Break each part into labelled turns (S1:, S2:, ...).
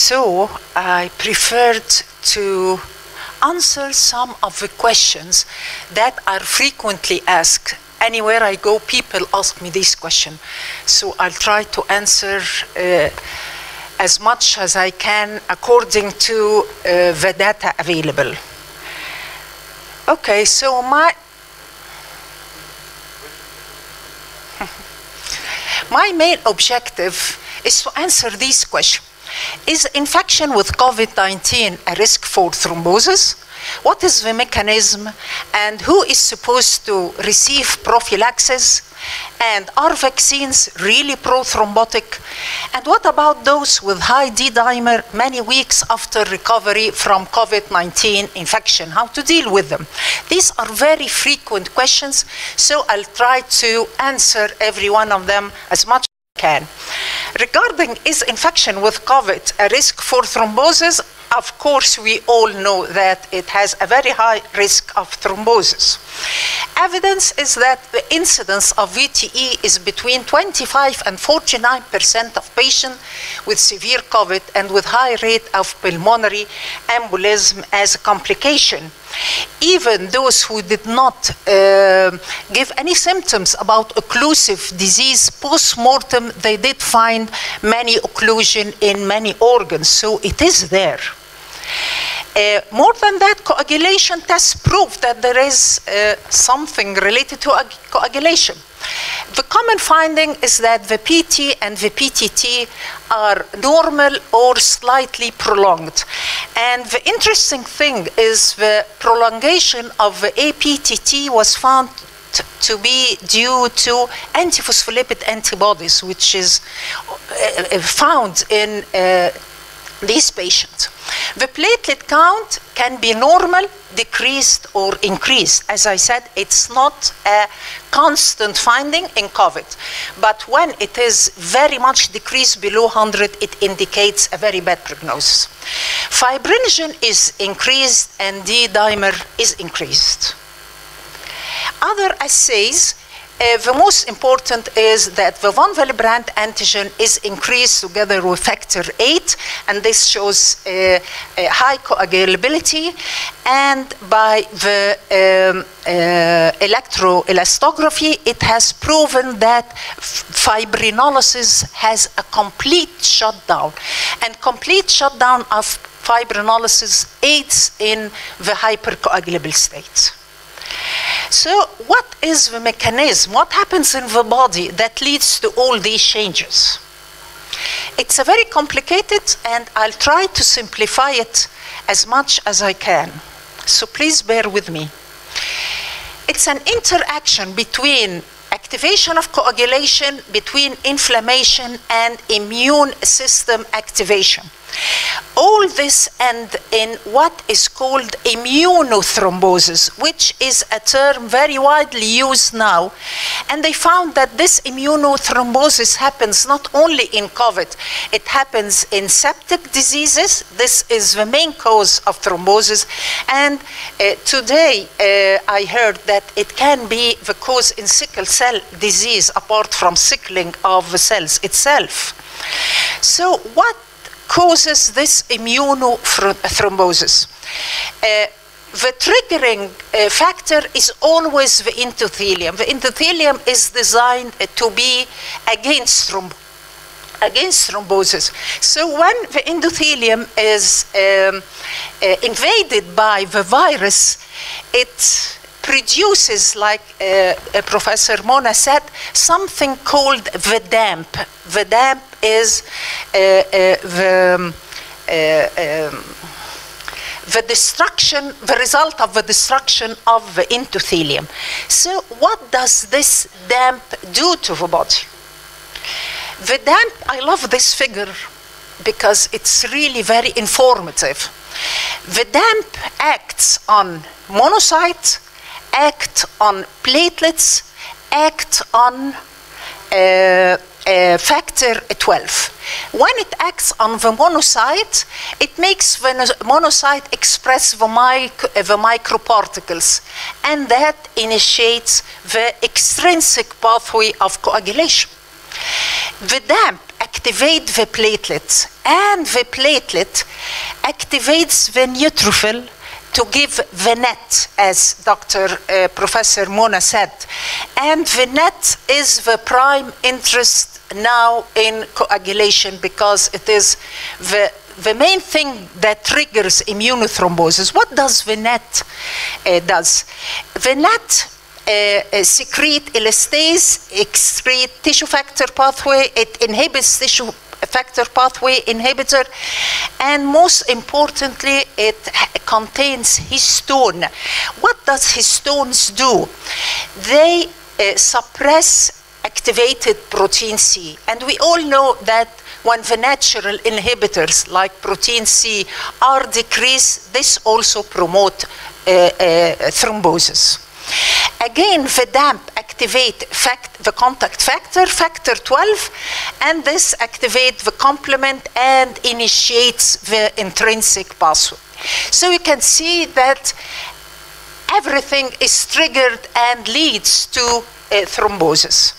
S1: So I preferred to answer some of the questions that are frequently asked. Anywhere I go, people ask me this question. So I'll try to answer as much as I can according to the data available. Okay, so my main objective is to answer this question. Is infection with COVID-19 a risk for thrombosis? What is the mechanism, and who is supposed to receive prophylaxis? And are vaccines really pro-thrombotic? And what about those with high D-dimer many weeks after recovery from COVID-19 infection? How to deal with them? These are very frequent questions, so I'll try to answer every one of them as much as I can. Regarding is infection with COVID a risk for thrombosis? Of course, we all know that it has a very high risk of thrombosis. Evidence is that the incidence of VTE is between 25 and 49% of patients with severe COVID and with high rate of pulmonary embolism as a complication. Even those who did not give any symptoms about occlusive disease post-mortem, they did find many occlusion in many organs, so it is there. More than that, coagulation tests prove that there is something related to coagulation. The common finding is that the PT and the PTT are normal or slightly prolonged. And the interesting thing is the prolongation of the APTT was found to be due to antiphospholipid antibodies, which is found in these patients. The platelet count can be normal, decreased, or increased. As I said, it's not a constant finding in COVID. But when it is very much decreased below 100, it indicates a very bad prognosis. Fibrinogen is increased and D-dimer is increased. Other assays, the most important is that the von Willebrand antigen is increased together with factor VIII, and this shows high coagulability. And by the electroelastography, it has proven that fibrinolysis has a complete shutdown. And complete shutdown of fibrinolysis aids in the hypercoagulable state. So what is the mechanism? What happens in the body that leads to all these changes? It's a very complicated, and I'll try to simplify it as much as I can. So please bear with me. It's an interaction between activation of coagulation, between inflammation and immune system activation. All this end in what is called immunothrombosis, which is a term very widely used now. And they found that this immunothrombosis happens not only in COVID, it happens in septic diseases. This is the main cause of thrombosis. And today I heard that it can be the cause in sickle cell disease, apart from sickling of the cells itself. So what causes this immunothrombosis? The triggering factor is always the endothelium. The endothelium is designed to be against thrombosis. So when the endothelium is invaded by the virus, it produces, like Professor Mona said, something called the DAMP. The DAMP is the destruction, the result of the destruction of the endothelium. So what does this DAMP do to the body? The DAMP, I love this figure because it's really very informative. The DAMP acts on monocytes, act on platelets, act on factor 12. When it acts on the monocyte, it makes the monocyte express the microparticles, and that initiates the extrinsic pathway of coagulation. The DAMP activate the platelets, and the platelet activates the neutrophil to give the net, as Professor Mona said. And the net is the prime interest now in coagulation, because it is the main thing that triggers immunothrombosis. What does the net does? The net secrete elastase, excrete tissue factor pathway, it inhibits tissue factor pathway inhibitor, and most importantly, it contains histone. What does histones do? They suppress activated protein C, and we all know that when the natural inhibitors like protein C are decreased, this also promotes thrombosis. Again, the DAMP activate the contact factor, factor 12, and this activates the complement and initiates the intrinsic pathway. So you can see that everything is triggered and leads to thrombosis.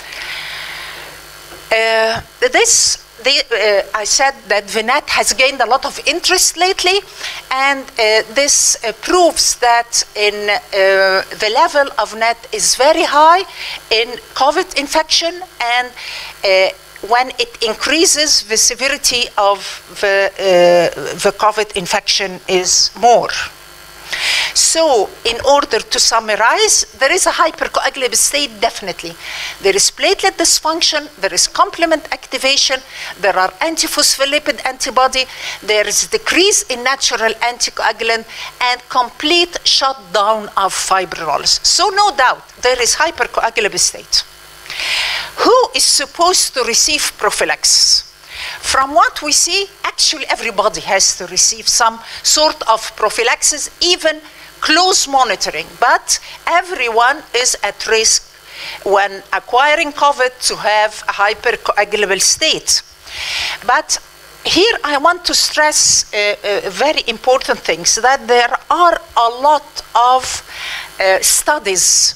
S1: I said that the net has gained a lot of interest lately, and this proves that the level of net is very high in COVID infection, and when it increases, the severity of the COVID infection is more. So, in order to summarize, there is a hypercoagulative state, definitely. There is platelet dysfunction, there is complement activation, there are antiphospholipid antibody, there is decrease in natural anticoagulant, and complete shutdown of fibrinolysis. So, no doubt, there is hypercoagulative state. Who is supposed to receive prophylaxis? From what we see, actually everybody has to receive some sort of prophylaxis, even close monitoring, but everyone is at risk when acquiring COVID to have a hypercoagulable state. But here I want to stress very important things, that there are a lot of studies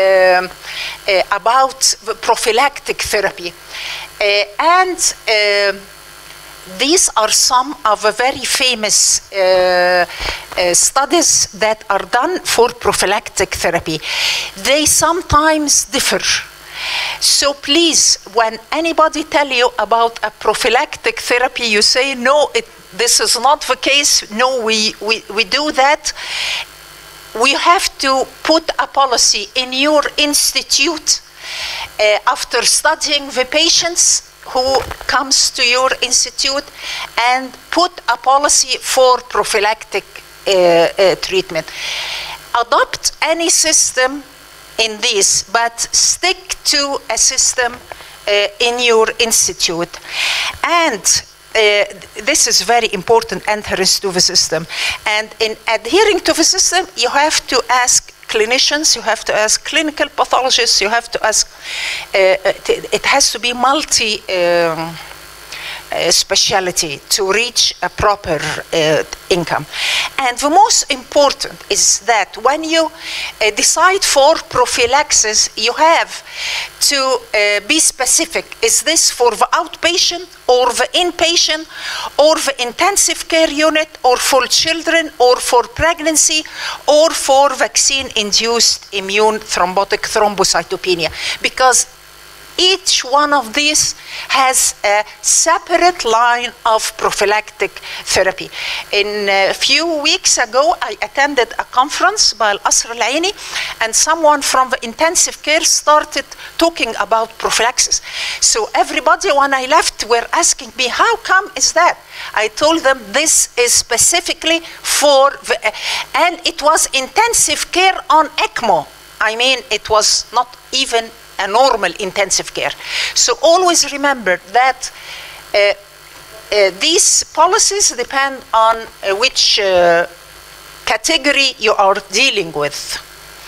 S1: about prophylactic therapy. These are some of the very famous studies that are done for prophylactic therapy. They sometimes differ. So please, when anybody tells you about a prophylactic therapy, you say, no, this is not the case. No, we do that. We have to put a policy in your institute after studying the patients who comes to your institute, and put a policy for prophylactic treatment. Adopt any system in this, but stick to a system in your institute. And this is very important, adherence to the system. And in adhering to the system, you have to ask clinicians, you have to ask clinical pathologists, you have to ask, it has to be multi-speciality to reach a proper income. And the most important is that when you decide for prophylaxis, you have to be specific. Is this for the outpatient, or the inpatient, or the intensive care unit, or for children, or for pregnancy, or for vaccine-induced immune thrombotic thrombocytopenia? Because each one of these has a separate line of prophylactic therapy. A few weeks ago, I attended a conference by Al-Asr Al-Aini, and someone from the intensive care started talking about prophylaxis. So everybody, when I left, were asking me, how come is that? I told them this is specifically for, and it was intensive care on ECMO. I mean, it was not even a normal intensive care. So always remember that these policies depend on which category you are dealing with.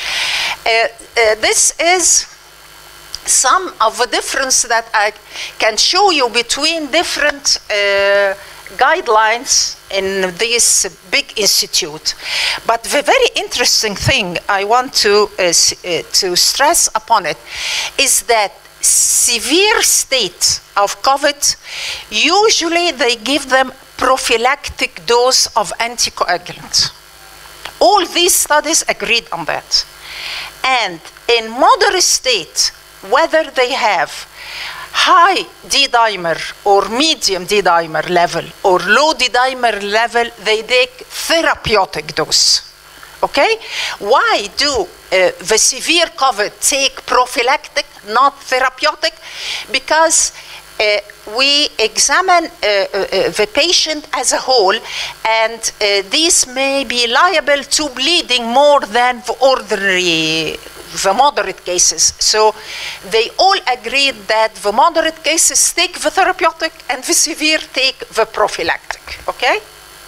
S1: This is some of the difference that I can show you between different guidelines in this big institute. But the very interesting thing I want to stress upon it is that severe state of COVID, usually they give them prophylactic dose of anticoagulant. All these studies agreed on that. And in moderate state, whether they have high D-dimer or medium D-dimer level or low D-dimer level, they take therapeutic dose. Okay? Why do the severe COVID take prophylactic, not therapeutic? Because we examine the patient as a whole, and these may be liable to bleeding more than the moderate cases. So they all agreed that the moderate cases take the therapeutic and the severe take the prophylactic. Okay?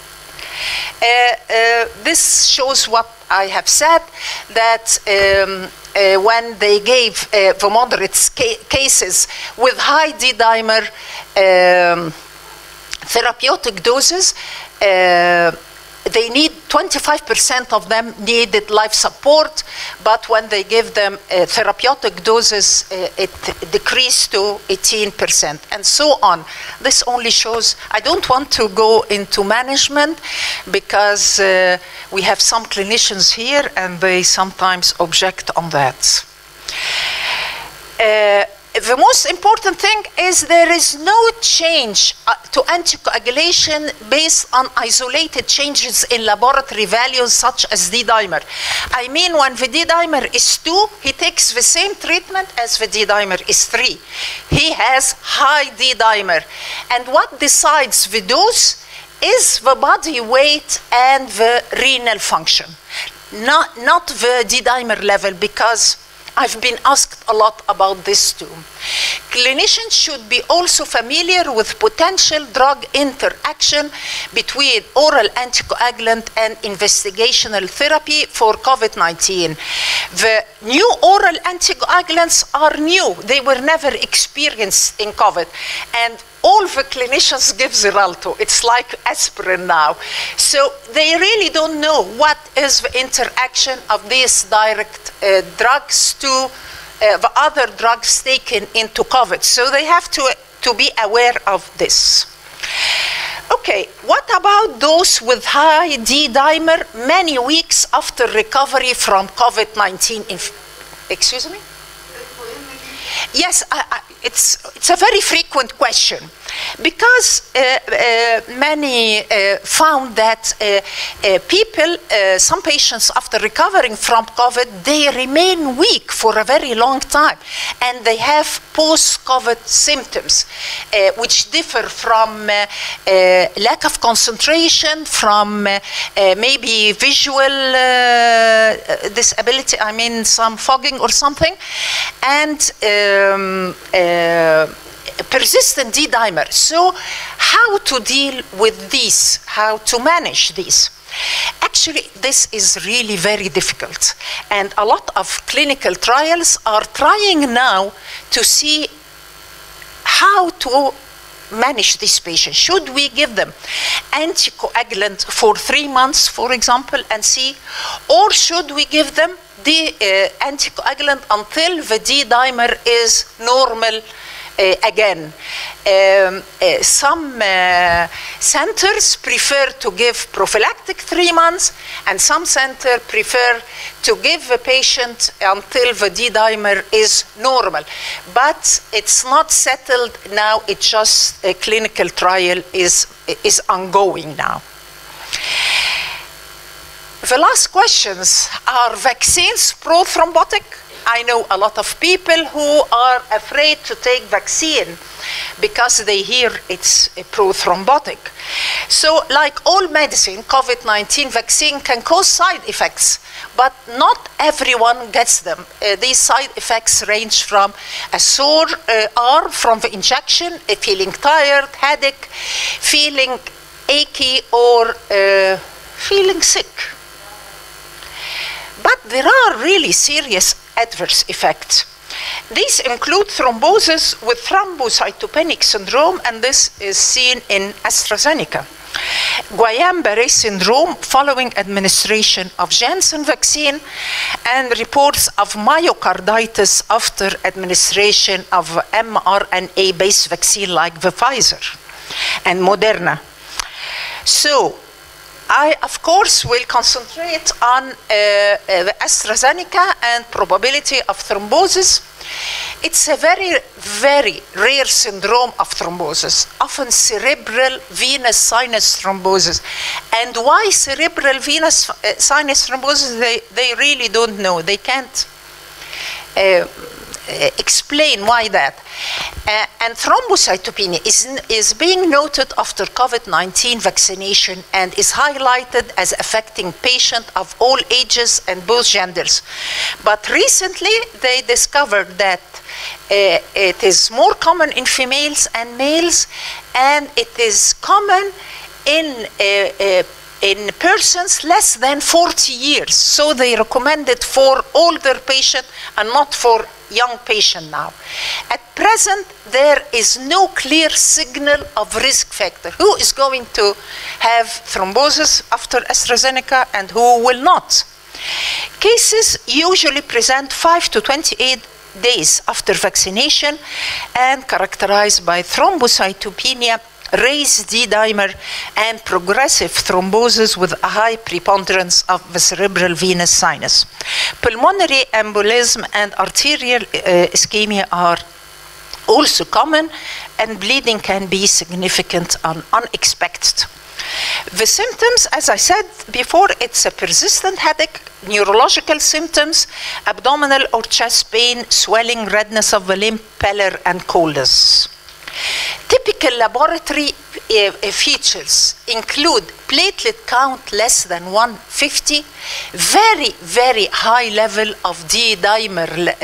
S1: This shows what I have said, that when they gave the moderate cases with high D-dimer therapeutic doses, they need 25% of them needed life support, but when they give them therapeutic doses, it decreased to 18%, and so on. This only shows, I don't want to go into management because we have some clinicians here and they sometimes object on that. The most important thing is there is no change to anticoagulation based on isolated changes in laboratory values such as D-dimer. I mean, when the D-dimer is 2, he takes the same treatment as the D-dimer is 3. He has high D-dimer. And what decides the dose is the body weight and the renal function, not the D-dimer level, because I've been asked a lot about this too. Clinicians should be also familiar with potential drug interaction between oral anticoagulant and investigational therapy for COVID-19. The new oral anticoagulants are new. They were never experienced in COVID. And all the clinicians give Xarelto. It's like aspirin now. So they really don't know what is the interaction of these direct drugs to the other drugs taken into COVID. So they have to be aware of this. Okay, what about those with high D-dimer many weeks after recovery from COVID-19? Excuse me? Yes, it's a very frequent question, because many found that people, some patients after recovering from COVID, they remain weak for a very long time, and they have post-COVID symptoms, which differ from lack of concentration, from maybe visual disability, I mean some fogging or something, and persistent D-dimer. So how to deal with these, how to manage these? Actually, this is really very difficult. And a lot of clinical trials are trying now to see how to manage these patients. Should we give them anticoagulant for 3 months, for example, and see? Or should we give them the anticoagulant until the D-dimer is normal again? Some centers prefer to give prophylactic 3 months, and some centers prefer to give the patient until the D-dimer is normal. But it's not settled now, it's just a clinical trial is ongoing now. The last questions are vaccines prothrombotic? I know a lot of people who are afraid to take vaccine because they hear it's prothrombotic. So like all medicine, COVID-19 vaccine can cause side effects, but not everyone gets them. These side effects range from a sore arm from the injection, feeling tired, headache, feeling achy, or feeling sick. But there are really serious adverse effects. These include thrombosis with thrombocytopenic syndrome, and this is seen in AstraZeneca. Guillain-Barré syndrome following administration of Janssen vaccine, and reports of myocarditis after administration of mRNA-based vaccine like the Pfizer and Moderna. So, I, of course, will concentrate on the AstraZeneca and probability of thrombosis. It's a very, very rare syndrome of thrombosis, often cerebral venous sinus thrombosis. And why cerebral venous sinus thrombosis, they really don't know. They can't explain why that. And thrombocytopenia is being noted after COVID-19 vaccination and is highlighted as affecting patients of all ages and both genders. But recently, they discovered that it is more common in females and males, and it is common in persons less than 40 years. So they recommend it for older patients and not for young patient now. At present, there is no clear signal of risk factor. Who is going to have thrombosis after AstraZeneca and who will not? Cases usually present 5 to 28 days after vaccination and characterized by thrombocytopenia, raised D-dimer, and progressive thrombosis with a high preponderance of the cerebral venous sinus. Pulmonary embolism and arterial ischemia are also common, and bleeding can be significant and unexpected. The symptoms, as I said before, it's a persistent headache, neurological symptoms, abdominal or chest pain, swelling, redness of the limb, pallor, and coldness. Typical laboratory features include platelet count less than 150, very, very high level of D-dimer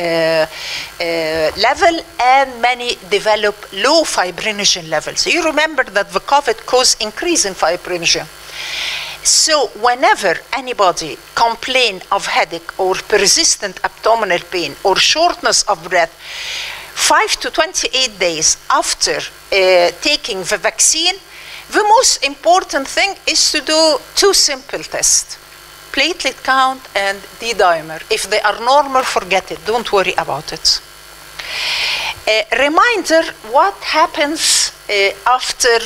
S1: level, and many develop low fibrinogen levels. You remember that the COVID caused increase in fibrinogen. So whenever anybody complains of headache or persistent abdominal pain or shortness of breath, 5 to 28 days after taking the vaccine, the most important thing is to do two simple tests: platelet count and D-dimer. If they are normal, forget it. Don't worry about it. Reminder, what happens after,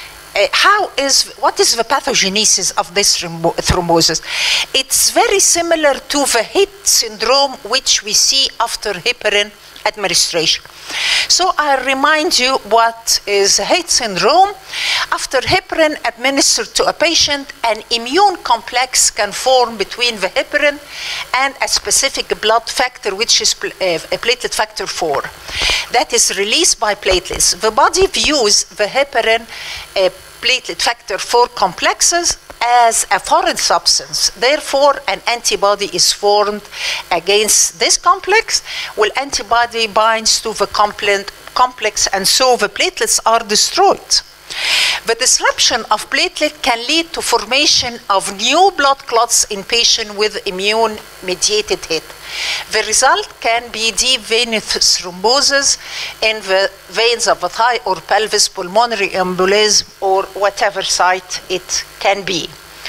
S1: what is the pathogenesis of this thrombosis? It's very similar to the HIT syndrome, which we see after heparin administration. So I remind you what is HIT syndrome. After heparin administered to a patient, an immune complex can form between the heparin and a specific blood factor, which is platelet factor 4, that is released by platelets. The body views the heparin platelet factor 4 complexes as a foreign substance. Therefore, an antibody is formed against this complex. Well, antibody binds to the complex, and so the platelets are destroyed. The disruption of platelet can lead to formation of new blood clots in patients with immune-mediated HIT. The result can be deep venous thrombosis in the veins of the thigh or pelvis, pulmonary embolism, or whatever site it can be.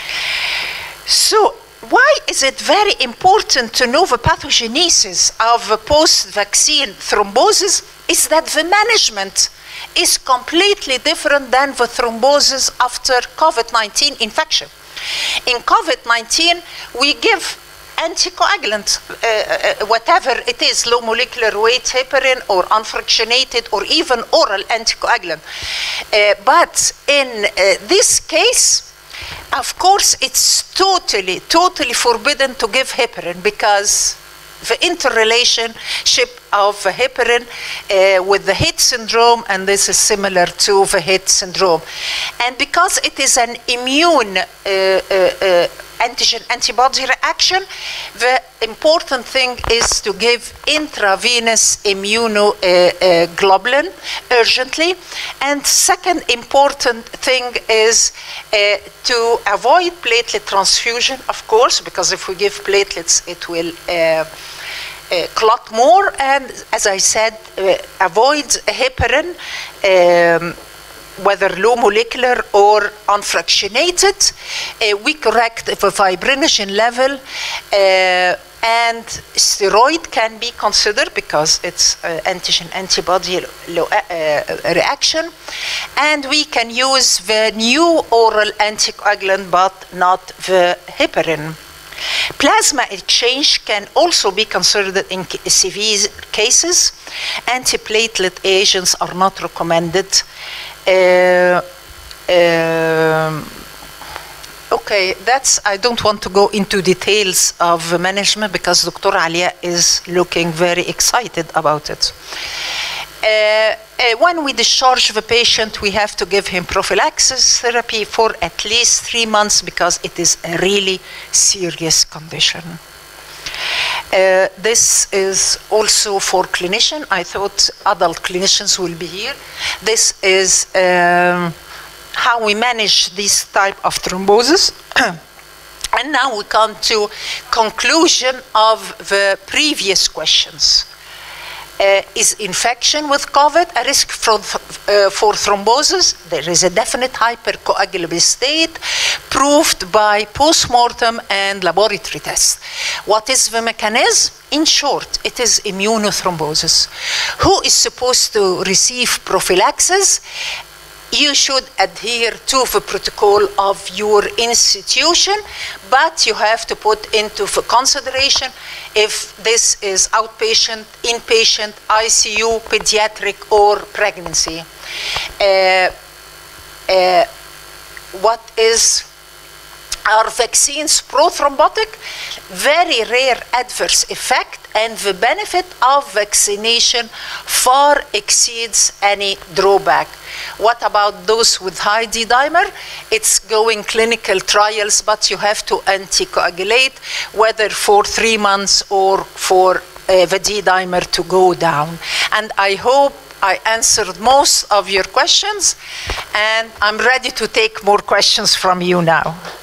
S1: So, why is it very important to know the pathogenesis of post-vaccine thrombosis? Is that the management is completely different than the thrombosis after COVID-19 infection. In COVID-19, we give anticoagulant, whatever it is, low molecular weight heparin or unfractionated or even oral anticoagulant. But in this case, of course, it's totally forbidden to give heparin, because the interrelationship of heparin with the HIT syndrome, and this is similar to the HIT syndrome. And because it is an immune antigen-antibody reaction, the important thing is to give intravenous immunoglobulin urgently. And second important thing is to avoid platelet transfusion, of course, because if we give platelets, it will clot more. And as I said, avoid heparin whether low molecular or unfractionated. We correct the fibrinogen level, and steroid can be considered because it's antigen-antibody reaction. And we can use the new oral anticoagulant, but not the heparin. Plasma exchange can also be considered in severe cases. Antiplatelet agents are not recommended. Okay, I don't want to go into details of management because Dr. Alia is looking very excited about it. When we discharge the patient, we have to give him prophylaxis therapy for at least 3 months because it is a really serious condition. This is also for clinician. I thought adult clinicians will be here. This is how we manage this type of thrombosis. And now we come to conclusion of the previous questions. Is infection with COVID a risk for thrombosis? There is a definite hypercoagulable state proved by postmortem and laboratory tests. What is the mechanism? In short, it is immunothrombosis. Who is supposed to receive prophylaxis? You should adhere to the protocol of your institution, but you have to put into consideration if this is outpatient, inpatient, ICU, pediatric, or pregnancy. Are vaccines prothrombotic? Very rare adverse effect, and the benefit of vaccination far exceeds any drawback. What about those with high D-dimer? It's going clinical trials, but you have to anticoagulate, whether for 3 months or for the D-dimer to go down. And I hope I answered most of your questions, and I'm ready to take more questions from you now.